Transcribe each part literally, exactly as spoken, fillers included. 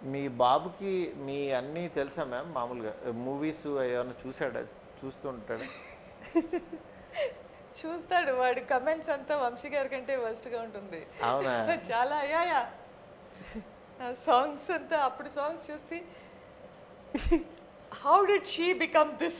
మీ బాబుకి మీ అన్నీ తెలుసా మ్యామ్? మామూలుగా మూవీస్ ఏమైనా చూసాడా? చూస్తూ ఉంటాడు? చూస్తాడు. వాడి కమెంట్స్ అంతా వంశీ గారి కంటే వర్స్ట్గా ఉంటుంది. అవునా? చాలా అయ్యాయా సాంగ్స్ అంతా అప్పుడు సాంగ్స్ చూస్తే how did she become this?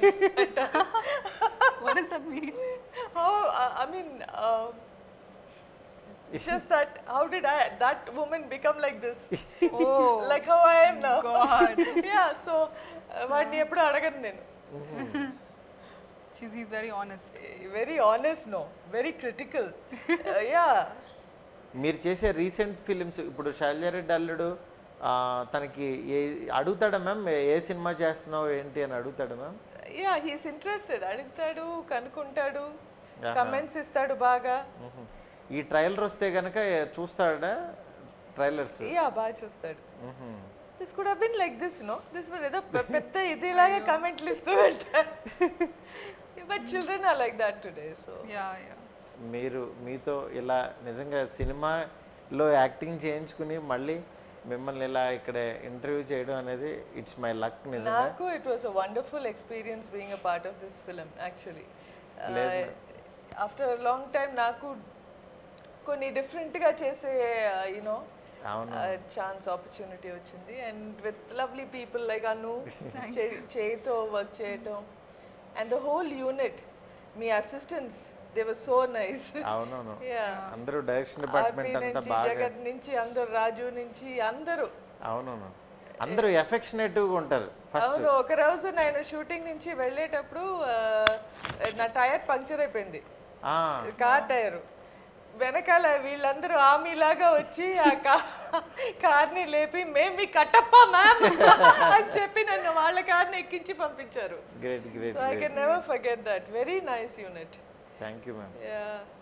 What does that mean? How uh, I mean uh, just that how did I that woman become like this? Oh, like how I am now. God. Yeah, so వాడిని ఎప్పుడు అడగను నేను. She's he's very honest. Very honest, no. Very critical. uh, yeah. మీరు చేసే recent films ఇప్పుడు శైలజారెడ్డి అల్లుడు తనకి ఏ అడుగుతాడా ma'am? ఏ cinema చేస్తున్నావు ఏంటి అని అడుగుతాడు మ్యామ్? Yeah he's interested. అడుగుతాడు, కనుక్కుంటాడు, కమెంట్స్ ఇస్తాడు బాగా. ఈ ట్రైలర్ వస్తే కనుక చూస్తాడా ట్రైలర్స్? యా బాగా చూస్తాడు. This could have been like this, no this were ఏదో పెద్ద ఇదిలాగా కమెంట్లు ఇస్తూ వెళ్తాడు. But children are like that today. So yeah yeah మీరు మీతో ఇలా నిజంగా సినిమాలో యాక్టింగ్ చేయించుకుని మళ్ళీ మిమ్మల్ని ఇలా ఇక్కడ ఇంటర్వ్యూ చేయడం అనేది ఇట్స్ మై లక్. నిజంగా నాకు it was a wonderful experience being a part of this film. Actually after a long time నాకు కొన్ని డిఫరెంట్గా చేసే యూనో ఛాన్స్ ఆపర్చునిటీ వచ్చింది. And with lovely people like Anu చేయితో వర్క్ చేయటం అండ్ ద హోల్ యూనిట్, మీ assistants they were so nice. అవునవును. Yeah. అందరూ డైరెక్షన్ డిపార్ట్మెంట్ అంతా బాగా, జగత్ నుంచి అందరూ, రాజు నుంచి అందరూ. అవునవును, అందరూ ఎఫెక్షనేటివ్గా ఉంటారు. అవును. ఒక రోజు నేను షూటింగ్ నుంచి వెళ్ళేటప్పుడు నా టైర్ పంక్చర్ అయిపోయింది, కార్ టైర్. వెనకాల వీళ్ళందరూ ఆమెలాగా వచ్చి ఆ కార్ని లేపి మేము మీ కట్టప్ప మ్యామ్ అని చెప్పి నన్ను వాళ్ళ కార్ని ఎక్కించి పంపించారు. Great great. So I can never forget that. Very nice unit. Thank you, ma'am. Yeah.